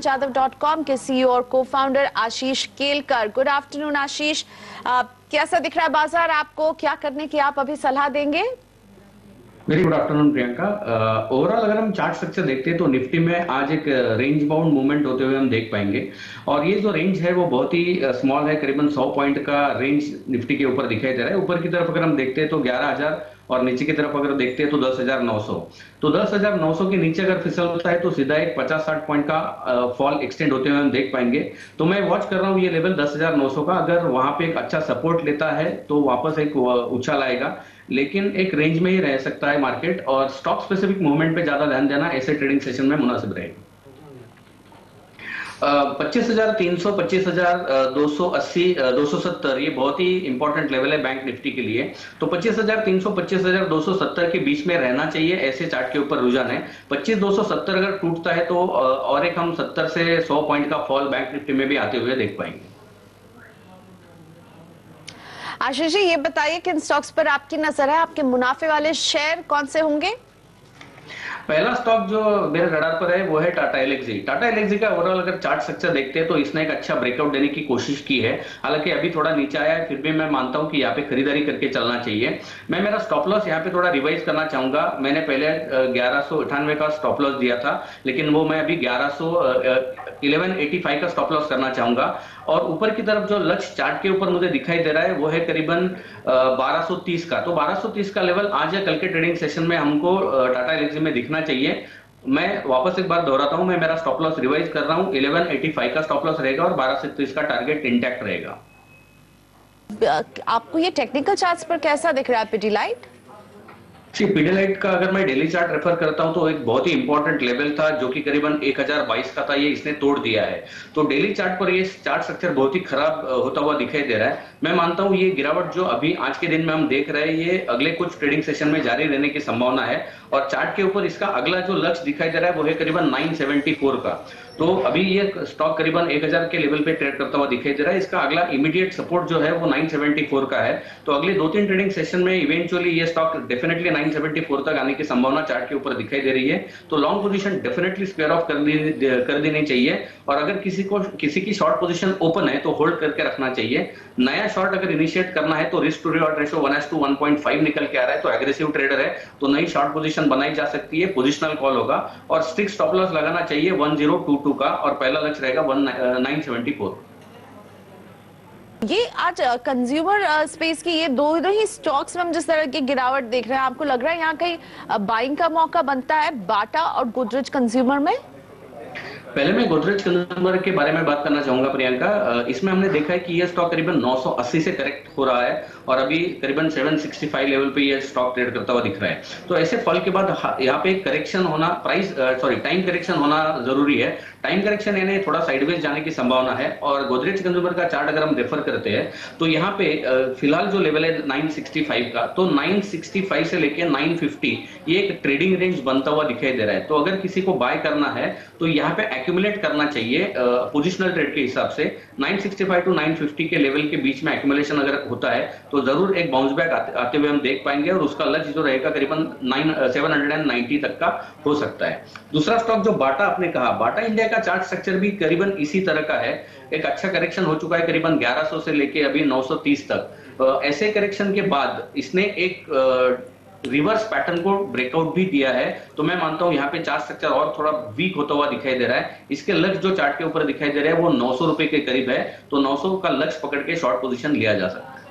Jadhav.com के CEO और cofounder Ashish Kelkar. Good afternoon Ashish, कैसा दिख रहा है बाजार आपको? क्या करने की आप अभी सलाह देंगे? Very good afternoon Priyanka. Overall अगर हम चार्ट स्ट्रक्चर देखते हैं तो निफ्टी में आज एक रेंज बाउंड मूवमेंट होते हुए हम देख पाएंगे। और ये जो रेंज है वो बहुत ही स्मॉल है, करीबन 100 पॉइंट का रेंज निफ्टी के ऊपर दिखाई दे रहा है। ऊपर की तरफ अगर हम देखते हैं तो 11,000 और नीचे की तरफ अगर देखते हैं तो 10,900। तो 10,900 के नीचे अगर फिसलता है तो सीधा एक 50-60 पॉइंट का फॉल एक्सटेंड होते हुए हम देख पाएंगे। तो मैं वॉच कर रहा हूँ ये लेवल 10,900 का, अगर वहां पे एक अच्छा सपोर्ट लेता है तो वापस एक उछाल आएगा, लेकिन एक रेंज में ही रह सकता है मार्केट। और स्टॉक स्पेसिफिक मूवमेंट पे ज्यादा ध्यान देना ऐसे ट्रेडिंग सेशन में मुनासिब रहेगा। 25,300, 25,280, 270 ये बहुत ही इंपॉर्टेंट लेवल है बैंक निफ्टी के लिए। तो 25,300, 25,270 के बीच में रहना चाहिए, ऐसे चार्ट के ऊपर रुझान है। 25,270 अगर टूटता है तो और एक हम 70 से 100 पॉइंट का फॉल बैंक निफ्टी में भी आते हुए देख पाएंगे। आशीष जी, ये बताइए किन स्टॉक्स पर आपकी नजर है? आपके मुनाफे वाले शेयर कौन से होंगे? पहला स्टॉक जो मेरे रडार पर है वो है टाटा एलेक्सी। टाटा एलेक्सी का ओवरऑल अगर चार्ट स्ट्रक्चर देखते हैं तो इसने एक अच्छा ब्रेकआउट देने की कोशिश की है। हालांकि अभी थोड़ा नीचे आया है, फिर भी मैं मानता हूं कि यहाँ पे खरीदारी करके चलना चाहिए। मैं मेरा स्टॉप लॉस यहाँ पे थोड़ा रिवाइज करना चाहूंगा। मैंने पहले 1198 का स्टॉप लॉस दिया था, लेकिन वो मैं अभी 1185 का स्टॉप लॉस करना चाहूंगा। और ऊपर की तरफ जो लक्ष्य चार्ट के ऊपर मुझे दिखाई दे रहा है वो है करीबन 1230 का। तो 1230 का लेवल आज या कल के ट्रेडिंग सेशन में हमको टाटा एलेक्सी में दिखना चाहिए। मैं वापस एक बार दोहराता हूं, मैं मेरा स्टॉप लॉस रिवाइज कर रहा हूं, 1185 का स्टॉप लॉस रहेगा और 1230 का टारगेट इंटैक्ट रहेगा। आपको ये टेक्निकल चार्ट्स पर कैसा दिख रहा है पिडिलाइट? पिडिलाइट का अगर मैं डेली चार्ट रेफर करता हूं तो एक बहुत ही इंपॉर्टेंट लेवल था जो कि करीबन 1022 का था, ये इसने तोड़ दिया है। तो डेली चार्ट पर ये चार्ट स्ट्रक्चर बहुत ही खराब होता हुआ दिखाई दे रहा है। मैं मानता हूं ये गिरावट जो अभी आज के दिन में हम देख रहे हैं ये अगले कुछ ट्रेडिंग सेशन में जारी रहने की संभावना है। और चार्ट के ऊपर इसका अगला जो लक्ष्य दिखाई दे रहा है वो है करीबन 974 का। तो अभी ये स्टॉक करीबन 1000 के लेवल पे ट्रेड करता हुआ दिखाई दे रहा है। इसका अगला इमीडिएट सपोर्ट जो है वो 974 का है। तो अगले 2-3 ट्रेडिंग सेशन में इवेंचुअली ये स्टॉक डेफिनेटली 974 तक आने की संभावना चार्ट के ऊपर दिखाई दे रही है। तो long position definitely square off कर देनी चाहिए। और अगर किसी की शॉर्ट पोजीशन ओपन है तो होल्ड करके रखना चाहिए। नया शॉर्ट अगर इनिशिएट करना है तो रिस्क टू रिवॉर्ड रेशियो 1:1.5 निकल के आ रहा है, तो एग्रेसिव ट्रेडर है तो नई शॉर्ट पोजीशन बनाई जा सकती है, पोजिशनल कॉल होगा। और स्ट्रिक्ट स्टॉप लॉस लगाना चाहिए 1022 का और पहला लक्ष्य रहेगा 974। ये आज कंज्यूमर स्पेस की ये दोनों ही स्टॉक्स में हम जिस तरह की गिरावट देख रहे हैं, आपको लग रहा है यहाँ कहीं बाइंग का मौका बनता है बाटा और गोदरेज कंज्यूमर में? पहले मैं गोदरेज कंज्यूमर के बारे में बात करना चाहूंगा प्रियंका। इसमें हमने देखा है कि यह स्टॉक करीबन 980 से करेक्ट हो रहा है और अभी करीबन 765 लेवल पे यह स्टॉक ट्रेड करता हुआ दिख रहा है। तो ऐसे फॉल के बाद यहाँ पे करेक्शन होना, टाइम करेक्शन होना जरूरी है। टाइम करेक्शन यानी थोड़ा साइडवेज जाने की संभावना है। और गोदरेज कंज्यूमर का चार्ट अगर हम रेफर करते हैं तो यहाँ पे फिलहाल जो लेवल है 965 का, तो 965 से लेके 950 ये एक ट्रेडिंग रेंज बनता हुआ दिखाई दे रहा है। तो अगर किसी को बाय करना है तो यहाँ पे एक्यूमुलेट करना चाहिए पोजिशनल ट्रेड के हिसाब से। 965 टू 950 के लेवल के बीच में एक्यूमुलेशन अगर होता है तो जरूर एक बाउंस बैक आते हुए हम देख पाएंगे और उसका लक्ष्य जो रहेगा करीबन 790 तक का हो सकता है। दूसरा स्टॉक जो बाटा आपने कहा, बाटा इंडिया का चार्ट स्ट्रक्चर भी करीबन इसी तरह का है। एक अच्छा करेक्शन हो चुका है करीबन 1100 से लेके अभी 930 तक। ऐसे करेक्शन के बाद इसने एक रिवर्स पैटर्न को ब्रेकआउट भी दिया है। तो मैं मानता हूं यहाँ पे चार्ट स्ट्रक्चर और थोड़ा वीक होता हुआ दिखाई दे रहा है। इसके लक्ष्य जो चार्ट के ऊपर दिखाई दे रहा है वो 900 रुपए के करीब है। तो 900 का लक्ष्य पकड़ के शॉर्ट पोजीशन लिया जा सकता है।